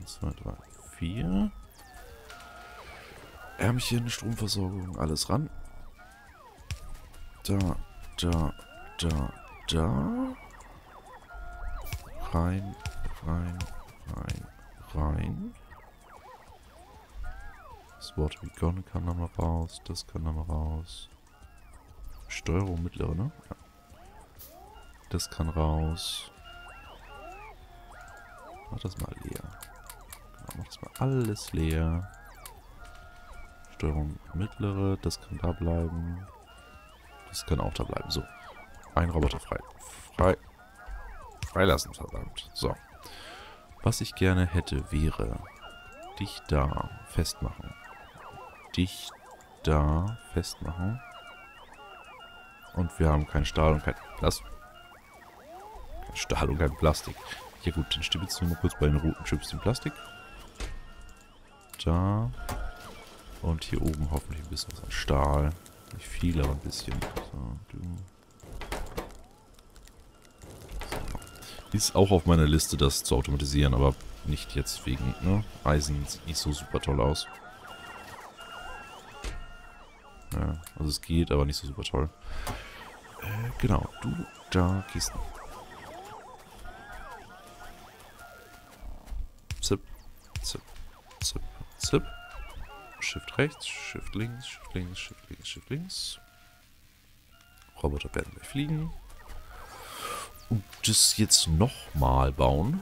1, 2, 3, 4. Ärmchen, Stromversorgung, alles ran. Da, da, da, da. Rein, rein, rein, rein. Das Water Beacon kann da mal raus. Das kann da mal raus. Steuerung mittlere, ne? Ja. Das kann raus. Mach das mal leer. Genau, mach das mal alles leer. Steuerung mittlere, das kann da bleiben. Das kann auch da bleiben. So. Ein Roboter frei. Freilassen, verdammt. So. Was ich gerne hätte, wäre dich da festmachen. Dich da festmachen. Und wir haben keinen Stahl und kein Plastik. Kein Stahl und kein Plastik. Ja gut, dann stibitzen wir mal kurz bei den roten Chips den Plastik. Da. Und hier oben hoffentlich ein bisschen was an Stahl. Nicht viel, aber ein bisschen. So, du. So. Ist auch auf meiner Liste, das zu automatisieren, aber nicht jetzt wegen, ne? Eisen sieht nicht so super toll aus. Ja, also es geht, aber nicht so super toll. Genau, du da Kisten. Zip, zip, zip, zip. Shift rechts, Shift links, Shift links, Shift links, Shift links. Roboter werden gleich fliegen. Und das jetzt nochmal bauen.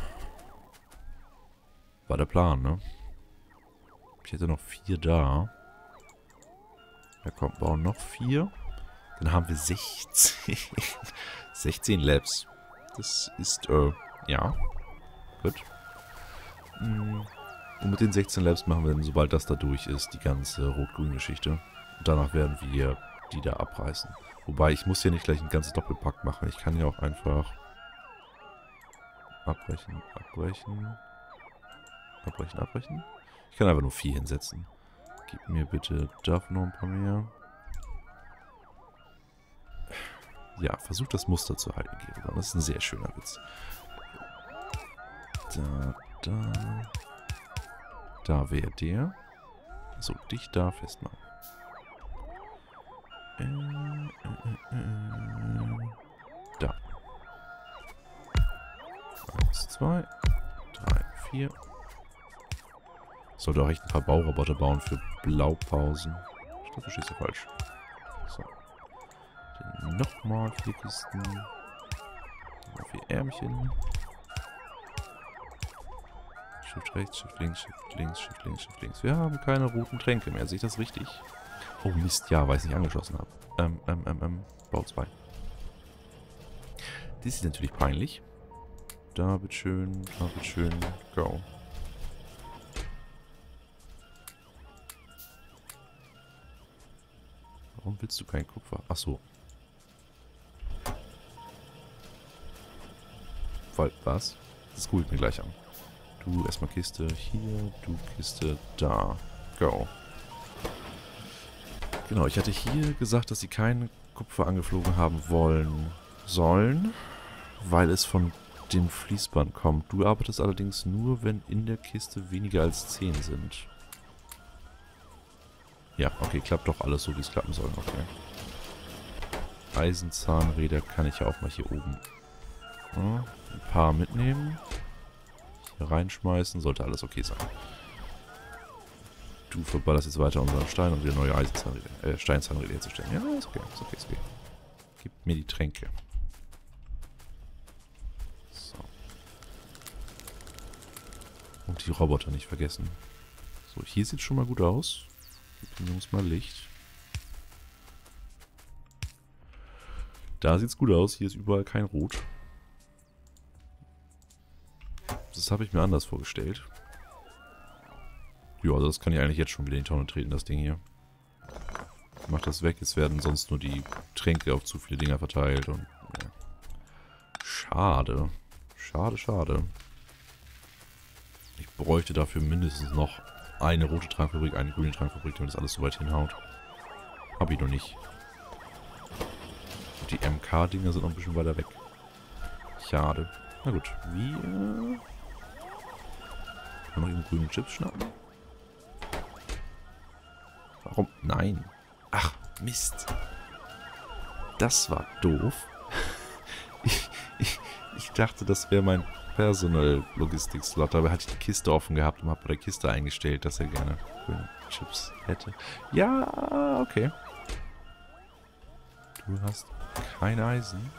War der Plan, ne? Ich hätte noch 4 da. Ja komm, bauen noch 4. Dann haben wir 16. 16 Labs. Das ist, ja. Gut. Und mit den 16 Labs machen wir dann, sobald das da durch ist, die ganze Rot-Grün-Geschichte. Und danach werden wir die da abreißen. Wobei, ich muss ja nicht gleich ein ganzes Doppelpack machen. Ich kann ja auch einfach abbrechen, abbrechen, abbrechen, abbrechen. Ich kann einfach nur 4 hinsetzen. Gib mir bitte davon noch ein paar mehr. Ja, versuch das Muster zu halten, Gerogan. Das ist ein sehr schöner Witz. Da, da. Da wäre der. So, dich da festmachen. Da. 1, 2, 3, 4. Sollte auch echt ein paar Bauroboter bauen für Blaupausen. Ich glaube, du stehst ja falsch. So. Dann nochmal 4 Kisten. Nochmal 4 Ärmchen. Shift rechts, Shift links, Shift links, Shift links, Shift links. Wir haben keine roten Tränke mehr. Sehe ich das richtig? Oh Mist, ja, weil ich es nicht angeschlossen habe. Bau 2. Das ist natürlich peinlich. Da bitteschön, go. Warum willst du kein Kupfer? Ach so. Was? Das gucke ich mir gleich an. Du erstmal Kiste hier, du Kiste da. Go. Genau, ich hatte hier gesagt, dass sie keinen Kupfer angeflogen haben sollen, weil es von dem Fließband kommt. Du arbeitest allerdings nur, wenn in der Kiste weniger als 10 sind. Ja, okay, klappt doch alles so, wie es klappen soll. Okay. Eisenzahnräder kann ich ja auch mal hier oben ein paar mitnehmen. Hier reinschmeißen, sollte alles okay sein. Du verballerst jetzt weiter unseren Stein, um wieder neue Eisenzahnräder, Steinzahnräder herzustellen. Ja, ist okay, ist okay, ist okay. Gib mir die Tränke. So. Und die Roboter nicht vergessen. So, hier sieht es schon mal gut aus. Gib den Jungs mal Licht. Da sieht es gut aus. Hier ist überall kein Rot. Das habe ich mir anders vorgestellt. Ja, also das kann ich eigentlich jetzt schon wieder in die Tonne treten, das Ding hier. Ich mach das weg, es werden sonst nur die Tränke auf zu viele Dinger verteilt und... Ja. Schade. Schade, schade. Ich bräuchte dafür mindestens noch eine rote Trankfabrik, eine grüne Trankfabrik, damit das alles so weit hinhaut. Hab ich noch nicht. Und die MK-Dinger sind noch ein bisschen weiter weg. Schade. Na gut, wir... Kann man noch eben grüne Chips schnappen? Warum? Nein. Ach, Mist. Das war doof. Ich dachte, das wäre mein Personal-Logistik-Slot, aber hatte ich die Kiste offen gehabt und habe bei der Kiste eingestellt, dass er gerne grüne Chips hätte. Ja, okay. Du hast kein Eisen.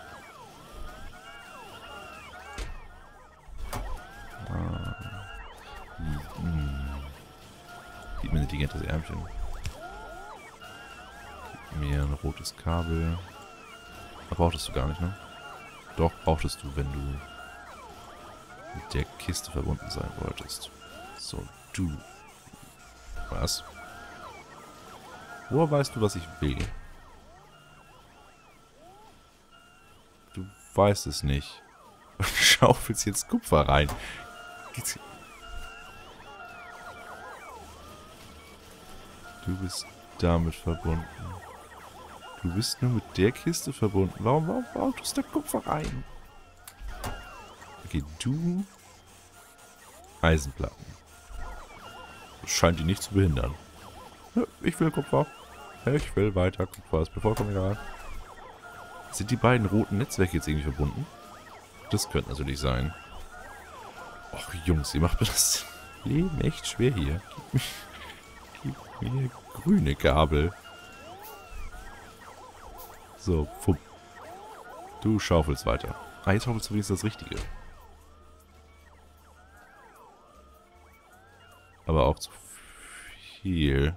Gib mir ein intelligentes Ärmchen. Gib mir ein rotes Kabel. Da brauchtest du gar nicht, ne? Doch, brauchtest du, wenn du mit der Kiste verbunden sein wolltest. So, du. Was? Woher weißt du, was ich will? Du weißt es nicht. Du schaufelst jetzt Kupfer rein. Du bist damit verbunden. Du bist nur mit der Kiste verbunden. Warum tust du da Kupfer rein? Okay, du... Eisenplatten. Das scheint die nicht zu behindern. Ja, ich will Kupfer. Ich will weiter Kupfer. Ist mir vollkommen egal. Sind die beiden roten Netzwerke jetzt irgendwie verbunden? Das könnte natürlich sein. Och, Jungs, ihr macht mir das Leben echt schwer hier. Gib mir grüne Kabel. So, fupp. Du schaufelst weiter. Ah, jetzt schaufelst du wenigstens das Richtige. Aber auch zu viel.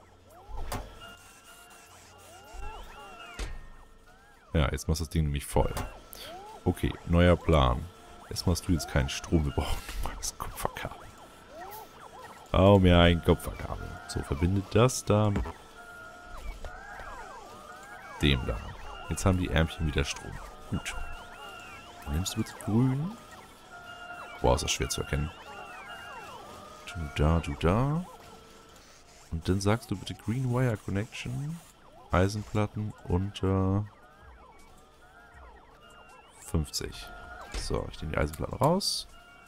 Ja, jetzt machst du das Ding nämlich voll. Okay, neuer Plan. Erstmal hast du jetzt keinen Strom. Wir brauchen das Kupferkabel. Bau mir ein Kupferkabel. So, verbindet das da mit dem da. Jetzt haben die Ärmchen wieder Strom. Gut. Dann nimmst du bitte grün. Boah, ist das schwer zu erkennen. Du da. Und dann sagst du bitte Green Wire Connection. Eisenplatten unter 50. So, ich nehme die Eisenplatten raus.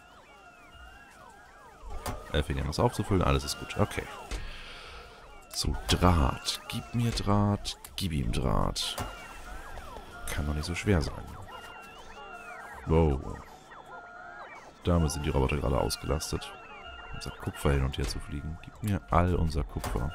Fängt an, das aufzufüllen. Alles ist gut. Okay. So, Draht. Gib mir Draht. Gib ihm Draht. Kann doch nicht so schwer sein. Wow. Damit sind die Roboter gerade ausgelastet. Unser Kupfer hin und her zu fliegen. Gib mir all unser Kupfer.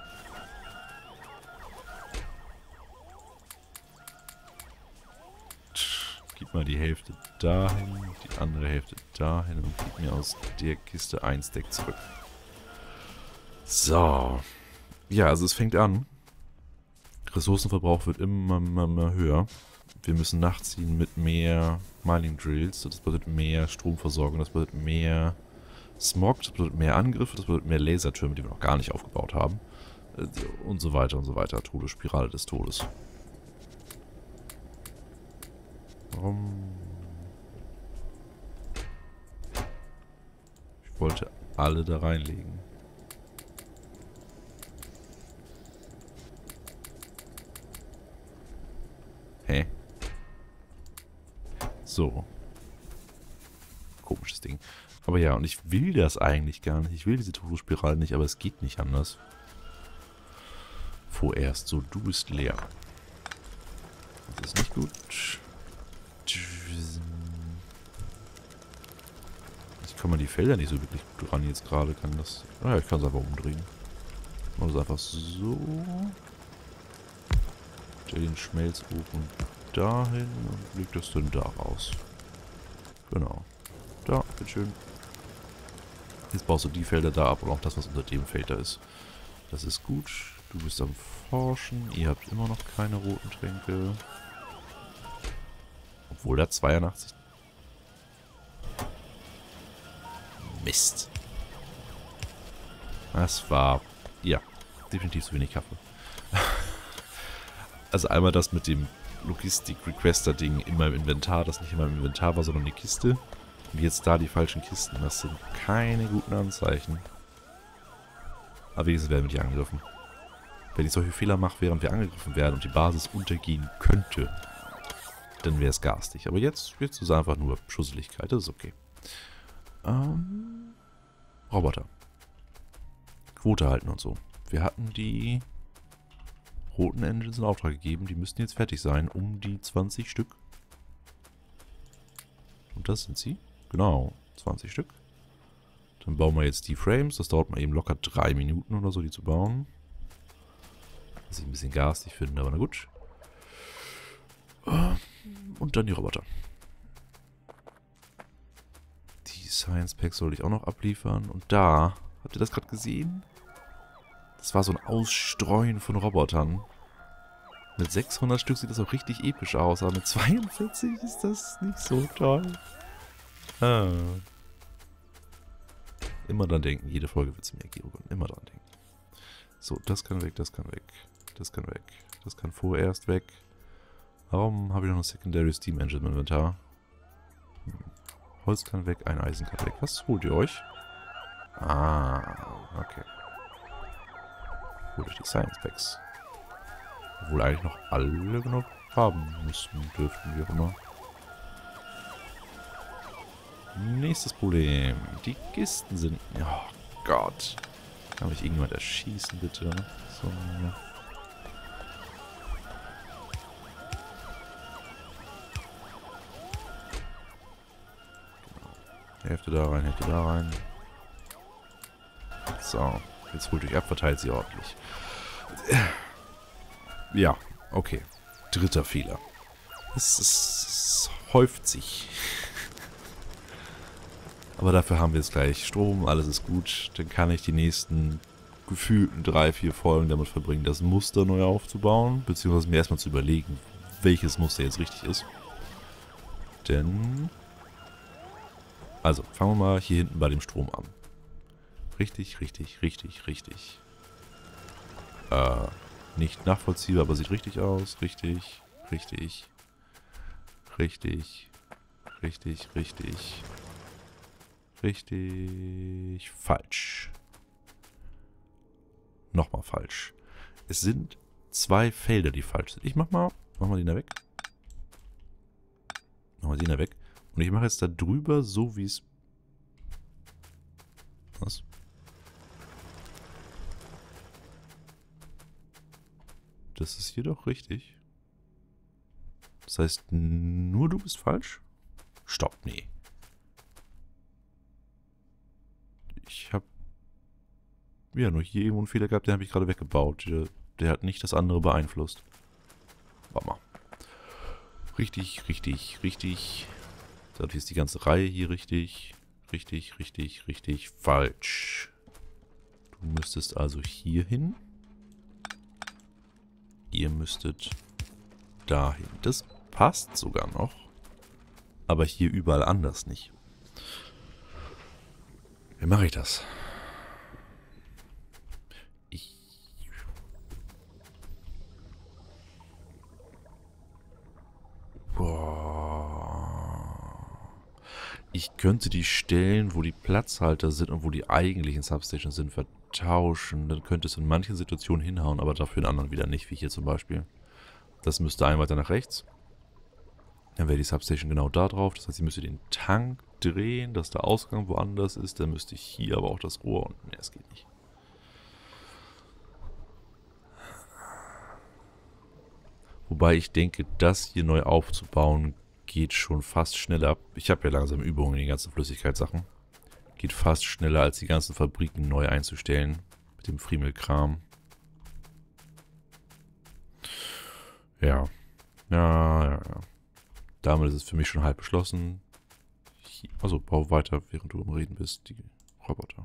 Gib mal die Hälfte dahin, die andere Hälfte dahin und gib mir aus der Kiste ein Stack zurück. So. Ja, also es fängt an. Ressourcenverbrauch wird immer höher. Wir müssen nachziehen mit mehr Mining Drills. Das bedeutet mehr Stromversorgung, das bedeutet mehr Smog, das bedeutet mehr Angriffe, das bedeutet mehr Lasertürme, die wir noch gar nicht aufgebaut haben. Und so weiter und so weiter. Todesspirale des Todes. Warum? Ich wollte alle da reinlegen. Hä? So. Komisches Ding. Aber ja, und ich will das eigentlich gar nicht. Ich will diese Todesspirale nicht, aber es geht nicht anders. Vorerst. So, du bist leer. Das ist nicht gut. Ich komme an die Felder nicht so wirklich gut ran jetzt gerade. Kann das... Naja, ich kann es einfach umdrehen. Machen wir das einfach so. Den Schmelzofen dahin und legt das dann da raus. Genau. Da, bitteschön. Jetzt baust du die Felder da ab und auch das, was unter dem Feld da ist. Das ist gut. Du bist am Forschen. Ihr habt immer noch keine roten Tränke. Obwohl da 82... Mist. Das war... Ja, definitiv zu wenig Kaffee. Also einmal das mit dem Logistik-Requester-Ding in meinem Inventar, das nicht in meinem Inventar war, sondern eine Kiste. Und jetzt da die falschen Kisten. Das sind keine guten Anzeichen. Aber wenigstens werden wir nicht angegriffen. Wenn ich solche Fehler mache, während wir angegriffen werden und die Basis untergehen könnte, dann wäre es garstig. Aber jetzt ist es einfach nur Schusseligkeit. Das ist okay. Roboter. Quote halten und so. Wir hatten die roten Engines in Auftrag gegeben. Die müssten jetzt fertig sein. Um die 20 Stück. Und das sind sie. Genau, 20 Stück. Dann bauen wir jetzt die Frames. Das dauert mal eben locker 3 Minuten oder so, die zu bauen. Was ich ein bisschen garstig finde, aber na gut. Und dann die Roboter. Die Science Packs sollte ich auch noch abliefern. Und da, habt ihr das gerade gesehen? Das war so ein Ausstreuen von Robotern. Mit 600 Stück sieht das auch richtig episch aus, aber mit 42 ist das nicht so toll. Ah. Immer dran denken, jede Folge wird es mehr geben. Immer dran denken. So, das kann weg, das kann weg. Das kann weg. Das kann vorerst weg. Warum habe ich noch eine Secondary Steam Engine im Inventar? Holz kann weg, ein Eisen kann weg. Was holt ihr euch? Ah, okay. Holt euch die Science Packs. Obwohl eigentlich noch alle genug haben müssten, dürften, wie auch immer. Nächstes Problem. Die Kisten sind... Oh Gott. Kann mich irgendjemand erschießen, bitte? So, ja. Hälfte da rein, Hälfte da rein. So, jetzt holt euch ab, verteilt sie ordentlich. Ja, okay. Dritter Fehler. Es häuft sich. Aber dafür haben wir jetzt gleich Strom, alles ist gut. Dann kann ich die nächsten gefühlten 3, 4 Folgen damit verbringen, das Muster neu aufzubauen. Beziehungsweise mir erstmal zu überlegen, welches Muster jetzt richtig ist. Denn... Also, fangen wir mal hier hinten bei dem Strom an. Richtig, richtig, richtig, richtig. Nicht nachvollziehbar, aber sieht richtig aus. Richtig, richtig, richtig, richtig, richtig, richtig, falsch. Nochmal falsch. Es sind 2 Felder, die falsch sind. Ich mach mal den da weg. Machen wir den da weg. Und ich mache jetzt da drüber so, wie es... Was? Das ist hier doch richtig. Das heißt, nur du bist falsch? Stopp, nee. Ich habe... Ja, nur hier irgendwo einen Fehler gehabt, den habe ich gerade weggebaut. Der hat nicht das andere beeinflusst. Warte mal. Richtig, richtig, richtig... Dadurch ist die ganze Reihe hier richtig. Richtig, richtig, richtig, falsch. Du müsstest also hier hin. Ihr müsstet dahin. Das passt sogar noch. Aber hier überall anders nicht. Wie mache ich das? Ich könnte die Stellen, wo die Platzhalter sind und wo die eigentlichen Substations sind, vertauschen. Dann könnte es in manchen Situationen hinhauen, aber dafür in anderen wieder nicht, wie hier zum Beispiel. Das müsste ein weiter nach rechts. Dann wäre die Substation genau da drauf. Das heißt, ich müsste den Tank drehen, dass der Ausgang woanders ist. Dann müsste ich hier aber auch das Rohr und... Ne, es geht nicht. Wobei ich denke, das hier neu aufzubauen, geht schon fast schneller. Ich habe ja langsam Übungen in den ganzen Flüssigkeitssachen. Geht fast schneller, als die ganzen Fabriken neu einzustellen. Mit dem Friemelkram. Ja. Ja. Damit ist es für mich schon halb beschlossen. Also, bau weiter, während du am Reden bist. Die Roboter.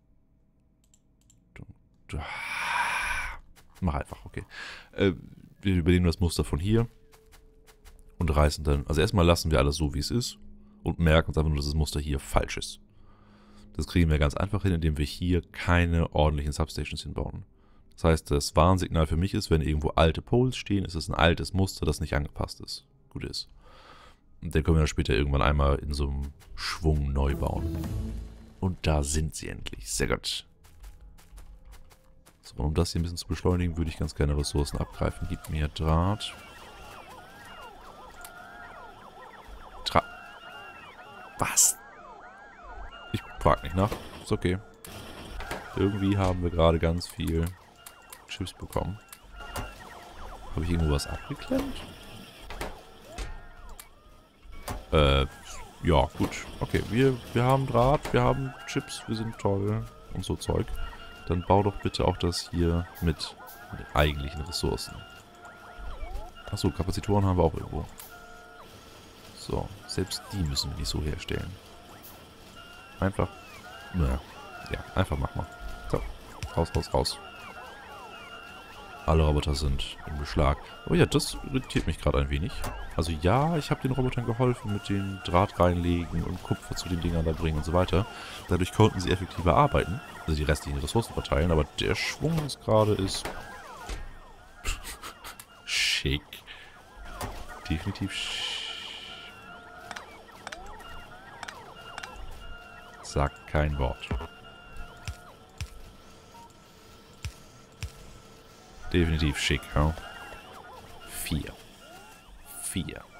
Mach einfach, okay. Wir übernehmen das Muster von hier. Und reißen dann, also erstmal lassen wir alles so, wie es ist und merken uns einfach nur, dass das Muster hier falsch ist. Das kriegen wir ganz einfach hin, indem wir hier keine ordentlichen Substations hinbauen. Das heißt, das Warnsignal für mich ist, wenn irgendwo alte Poles stehen, ist es ein altes Muster, das nicht angepasst ist. Gut ist. Und dann können wir dann später irgendwann einmal in so einem Schwung neu bauen. Und da sind sie endlich. Sehr gut. So, um das hier ein bisschen zu beschleunigen, würde ich ganz gerne Ressourcen abgreifen. Gib mir Draht. Was? Ich frag nicht nach. Ist okay. Irgendwie haben wir gerade ganz viel Chips bekommen. Habe ich irgendwo was abgeklemmt? Ja, gut. Okay, wir haben Draht, wir haben Chips, wir sind toll und so Zeug. Dann bau doch bitte auch das hier mit eigentlichen Ressourcen. Achso, Kapazitoren haben wir auch irgendwo. So, selbst die müssen wir nicht so herstellen. Einfach, naja, ja, einfach mach mal. So, raus, raus, raus. Alle Roboter sind im Beschlag. Oh ja, das irritiert mich gerade ein wenig. Also ja, ich habe den Robotern geholfen mit den Draht reinlegen und Kupfer zu den Dingern da bringen und so weiter. Dadurch konnten sie effektiver arbeiten, also die restlichen Ressourcen verteilen, aber der Schwung jetzt gerade ist schick. Definitiv Sag kein Wort. Definitiv schick, ja. 4.